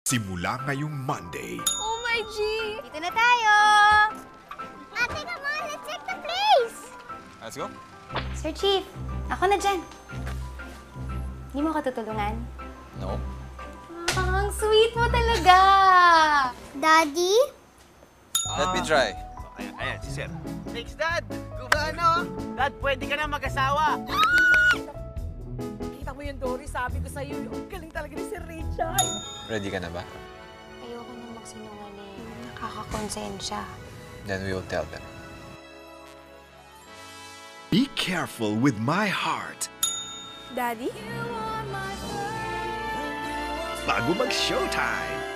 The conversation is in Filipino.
Simula ngayong Monday. Oh my G! Dito na tayo! Ate, come on! Let's check the place! Let's go. Sir Chief, ako na dyan. Hindi mo ako tutulungan? No. Ang sweet mo talaga! Daddy? Let me try. Ayan, si Sir. Thanks, Dad! Gumana, Dad, pwede ka na mag-asawa. Kita mo yun, Dory. Sabi ko sa'yo, ang galing talaga ni Sir Richard. Ready ka na ba? Ayoko nang magsinungaling. Nakakakonsensya. Then we will tell them. Be careful with my heart. Daddy? Bago mag-showtime.